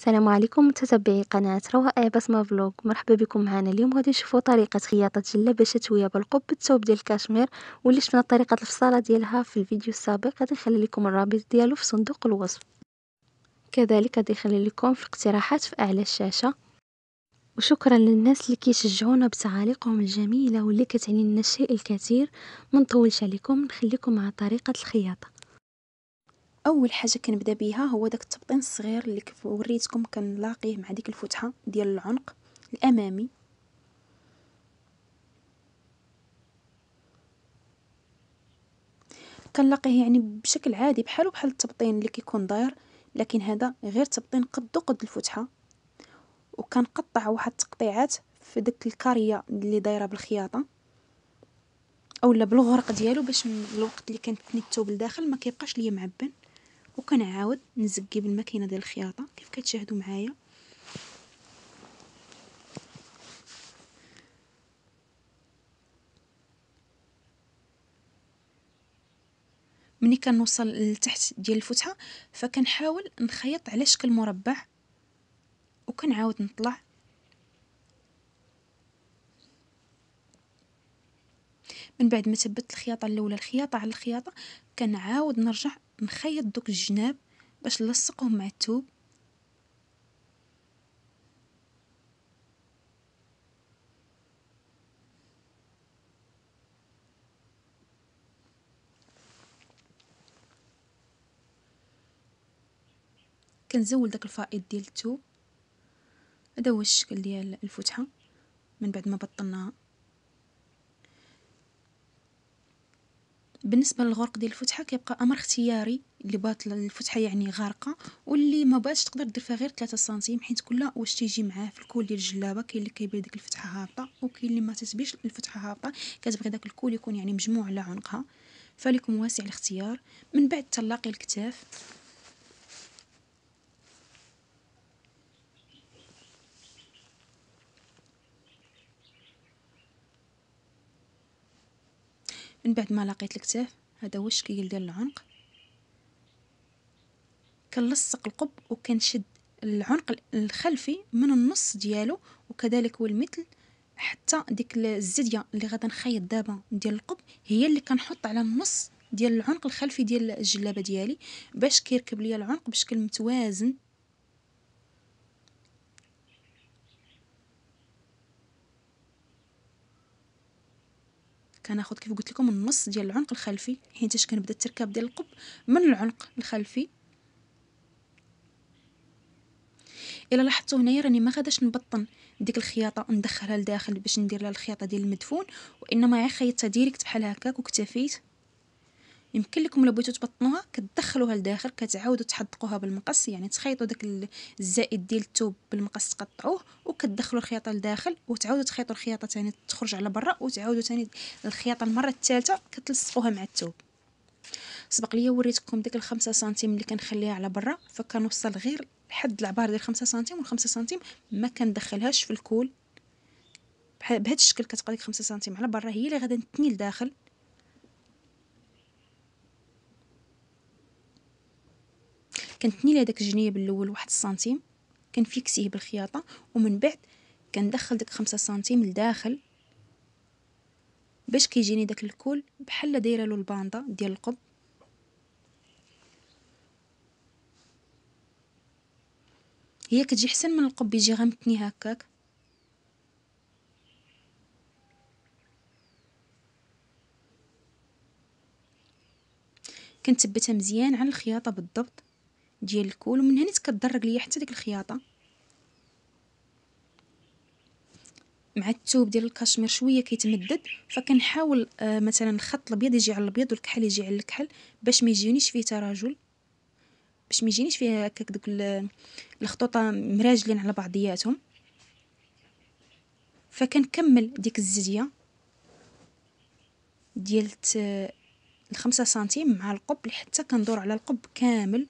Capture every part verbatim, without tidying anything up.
السلام عليكم متتبعي قناة روائع بسمة فلوج. مرحبا بكم معنا. اليوم غادي نشوفوا طريقة خياطة جلابة شتوية بالقب بالثوب ديال الكاشمير، واللي شفنا طريقة الفصالة ديالها في الفيديو السابق. غادي نخلي لكم الرابط ديالو في صندوق الوصف، كذلك غادي نخلي لكم في الاقتراحات في اعلى الشاشة. وشكرا للناس اللي كيشجعونا بتعاليقهم الجميلة واللي كتعني لنا الشيء الكثير. ما نطولش عليكم، نخليكم مع طريقة الخياطة. اول حاجه كنبدا بها هو داك التبطين الصغير اللي كيف وريتكم كنلاقيه مع ديك الفتحه ديال العنق الامامي. كنلاقيه يعني بشكل عادي بحالو بحال التبطين اللي كيكون داير، لكن هذا غير تبطين قدو قد الفتحه. وكنقطع واحد التقطيعات في داك الكاريه اللي دايره بالخياطه اولا بالغرق ديالو، باش من الوقت اللي كنتني الثوب لداخل ما كيبقاش ليا معبن. وكنعاود نزكي بالماكينه ديال الخياطه كيف كتشاهدوا معايا. ملي كنوصل لتحت ديال الفتحه فكنحاول نخيط على شكل مربع وكنعاود نطلع. من بعد ما ثبت الخياطه الاولى الخياطه على الخياطه كنعاود نرجع نخيط دوك الجناب باش نلصقهم مع الثوب. كنزول داك الفائض ديال الثوب. هذا هو الشكل ديال الفتحه من بعد ما بطناها. بالنسبه للغرق ديال الفتحه كيبقى امر اختياري، اللي بغات الفتحه يعني غارقه واللي ما بغاتش تقدر دير فيها غير ثلاثة سنتيم، حيت كل واش تيجي معاه في الكول ديال الجلابه كاين اللي كيبغي ديك الفتحه هابطه وكاين اللي ما تتبيش الفتحه هابطه، كتبغي داك الكول يكون يعني مجموع على عنقها، فليكم واسع الاختيار. من بعد تلاقي الكتاف. من بعد ما لقيت الكتاف هذا هو الشكل ديال العنق. كنلصق القب وكنشد العنق الخلفي من النص ديالو، وكذلك والمثل حتى ديك الزديه اللي غادا نخيط دابا ديال القب هي اللي كنحط على النص ديال العنق الخلفي ديال الجلابه ديالي باش كيركب ليا العنق بشكل متوازن. كناخذ كيف قلت لكم النص ديال العنق الخلفي، حيتاش كنبدا التركاب ديال القب من العنق الخلفي. الا لاحظتوا هنايا راني ما غاداش نبطن ديك الخياطه ندخلها لداخل باش ندير لها الخياطه ديال المدفون، وانما غير خيطتها ديريكت بحال هكاك وكتفيت. يمكن لكم الا بغيتوا تبطنوها كتدخلوها لداخل، كتعاودوا تحدقوها بالمقص، يعني تخيطوا داك الزائد ديال الثوب بالمقص تقطعوه وكتدخلوا الخياطه لداخل وتعاودوا تخيطوا الخياطه ثاني تخرج على برا وتعاودوا ثاني الخياطه المره الثالثه كتلصقوها مع الثوب. سبق لي وريتكم ديك الخمسة سنتيم اللي كنخليها على برا، فكنوصل غير لحد العبار ديال خمسة سنتيم، والخمسة سنتيم ما كندخلهاش في الكول. بهذا الشكل كتبقى ديك خمسة سنتيم على برا هي اللي غادا نتني لداخل. كنتني لها داك الجنيب الاول واحد السنتيم كنفيكسيه بالخياطه، ومن بعد كندخل داك خمسة سنتيم لداخل باش كيجيني داك الكول بحال دايره له الباندا ديال القب. هي كتجي احسن من القب يجي غمتني هكاك. كنثبتها مزيان على الخياطه بالضبط ديال الكول، ومن هنا كتدرج ليا حتى ديك الخياطه مع الثوب ديال الكاشمير شويه كيتمدد. فكنحاول آه مثلا الخط الابيض يجي على الابيض والكحل يجي على الكحل باش ما يجيونيش فيه تراجل، باش ما يجينيش فيه هكاك دوك الخطوط مراجلين على بعضياتهم. فكنكمل ديك الزديه ديال الخمسة سنتيم مع القب حتى كندور على القب كامل.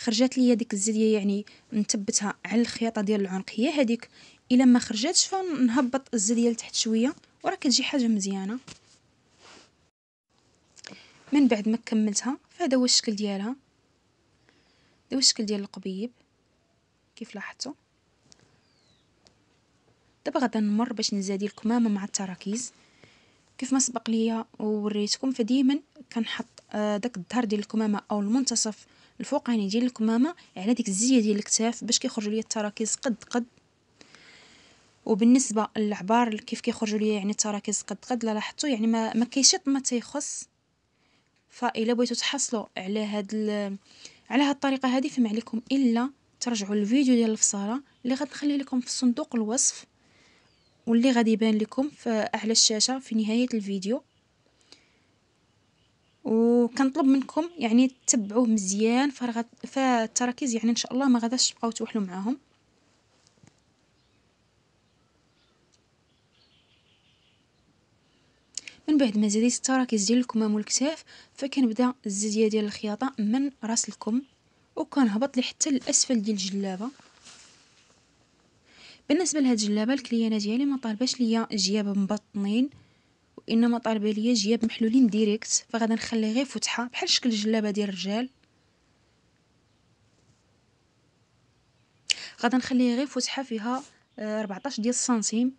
خرجات ليا ديك الزديه يعني نثبتها على الخياطه ديال العنق هي هذيك. الا ما خرجتش فنهبط الزديه لتحت شويه وراه كتجي حاجه مزيانه. من بعد ما كملتها فهذا هو الشكل ديالها، هذا هو الشكل ديال القبيب كيف لاحظتوا. دابا غادا نمر باش نزادي الكمامه مع التراكيز. كيف ما سبق ليا ووريتكم فديما كنحط آه داك الظهر ديال الكمامه او المنتصف الفوقاني ديال الكمامه على ديك الزيه ديال الكتاف باش كيخرجوا ليا التراكيز قد قد. وبالنسبه للعبار كيف كيخرجوا ليا يعني التراكيز قد قد لا لاحظتوا يعني ما ما كيشط ما تيخص. فإلا بغيتوا تحصلوا على هاد على هاد الطريقه هذه فما عليكم الا ترجعوا الفيديو ديال الفصاله اللي غنخلي لكم في صندوق الوصف واللي غادي يبان لكم في اعلى الشاشه في نهايه الفيديو. وكنطلب منكم يعني تتبعوه مزيان فرغت فالتراكيز يعني ان شاء الله ما غاداش تبقاو توحلوا معاهم. من بعد ما زاديت التراكيز ديال الكمام والكتاف فكنبدا الزديه ديال الخياطه من راس الكم وكنهبط لي حتى للاسفل ديال الجلابه. بالنسبه لهاد الجلابه الكليانه ديالي ما طالباش ليا جياب مبطنين وانما طالبه ليا جياب محلولين ديريكت، فغادا نخلي غير فتحه بحال شكل الجلابه ديال الرجال. غادا نخليه غير فتحه فيها أربعطاش ديال السنتيم.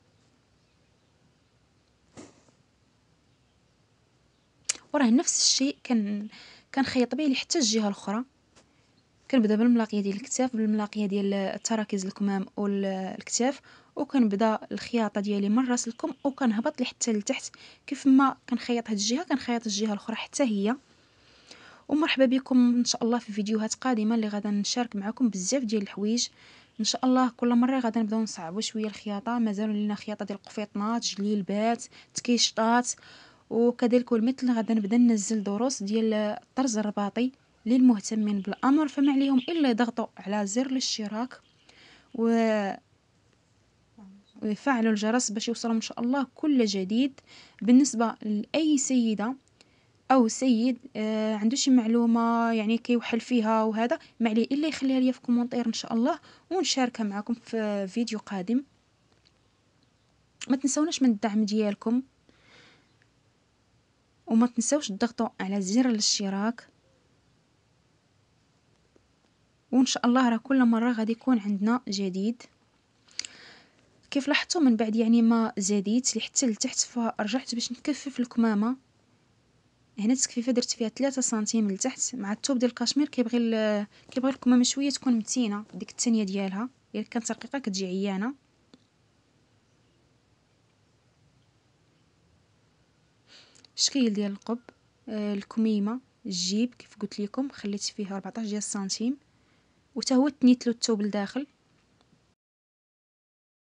وراه نفس الشيء كان كنخيط به حتى الجهه الاخرى. كنبدا بالملاقيه ديال الكتاف بالملاقيه ديال التراكيز الكمام والكتاف وكنبدا الخياطه ديالي من راس الكم وكنهبط لحتى لتحت. كيف ما كنخيط هاد الجهه كنخيط الجهه الاخرى حتى هي. ومرحبا بكم ان شاء الله في فيديوهات قادمه اللي غادا نشارك معكم بزاف ديال الحوايج ان شاء الله. كل مره غادا نبداو نصعبوا شويه الخياطه، مازالوا لينا خياطه ديال القفيطنات جليلبات تكيشطات وكذلك والمثل. غادا نبدا ننزل دروس ديال الطرز الرباطي للمهتمين بالامر فما عليهم الا يضغطوا على زر الاشتراك و ويفعلوا الجرس باش يوصلهم ان شاء الله كل جديد. بالنسبه لاي سيده او سيد آه عنده شي معلومه يعني كيوحل فيها وهذا ما عليه الا يخليها لي في كومونتير ان شاء الله ونشاركها معكم في فيديو قادم. ما تنسوناش من الدعم ديالكم وما تنسوش تضغطوا على زر الاشتراك وان شاء الله راه كل مره غادي يكون عندنا جديد. كيف لاحظتوا من بعد يعني ما زاديت حتى لتحت فرجعت باش نكفف الكمامه. هنا التكفيفه درت فيها ثلاثة سنتيم لتحت مع الثوب ديال الكاشمير كيبغي كيبغي الكمامه شويه تكون متينه ديك الثانيه ديالها الا كانت رقيقه كتجي عيانه. الشكل ديال القب آه الكميمه الجيب كيف قلت لكم خليت فيها أربعطاش ديال السنتيم وتا هو تنيت له الثوب لداخل